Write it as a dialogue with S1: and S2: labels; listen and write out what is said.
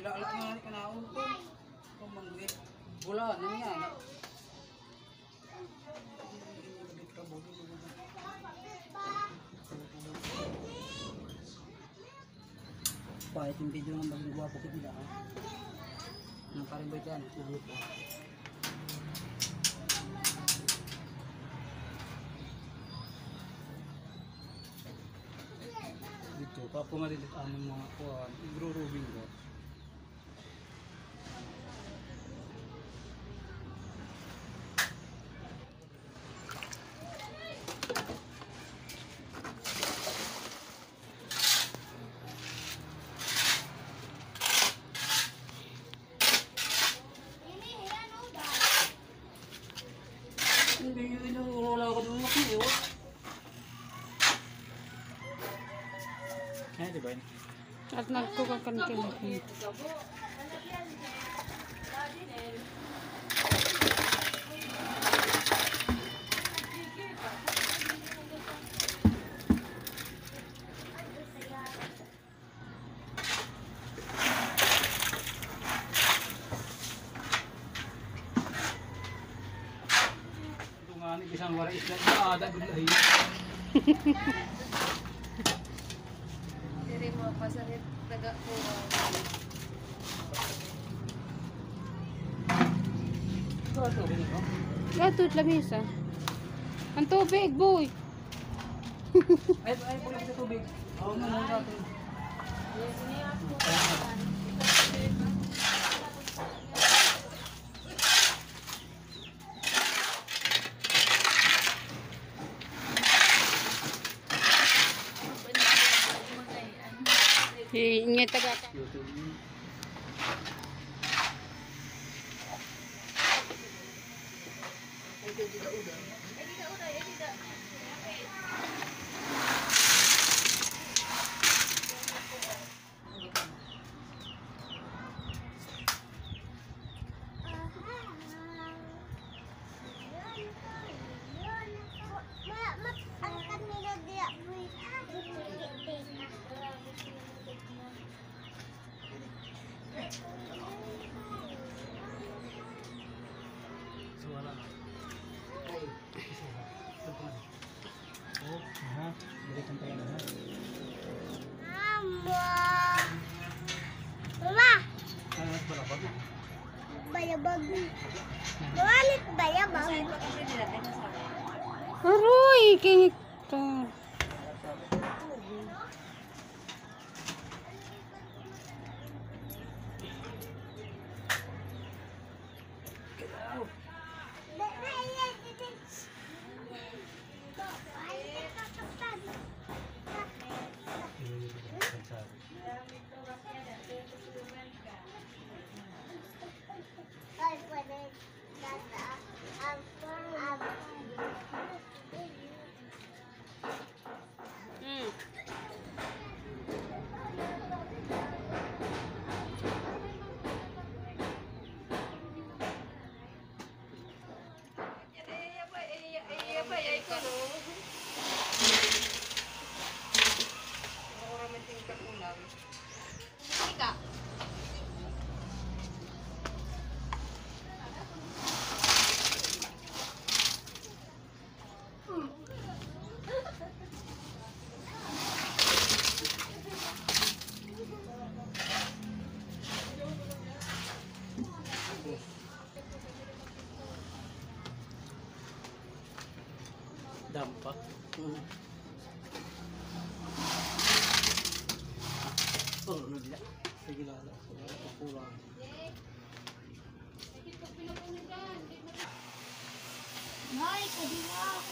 S1: Ilalat nga ka na ako. Kumanggit. Wala na niya. Pahit yung video ng maging guwapo ko nila. Nang parang ba ito yan? Dito, papumalilit anong mga kuwan. Igro-rubing ko. Hindi yun yung wala ko nung makiyo. Ay, di ba yun?
S2: At nagkukakan kinaki.
S1: Isang wala isla na ada gulay.
S3: Diri mo pasahit taga ko.
S2: Gatut lamisa. Ang tubig, boy.
S1: Ay, pulis sa tubig. Oo, naman natin.
S2: Ingat taga.
S4: Bayabag. Mawalit bayabag.
S2: Aroy, hektar.
S1: Dampak. Oh, ano dia? Sige lala. Kulang.
S4: Hoy, kadila.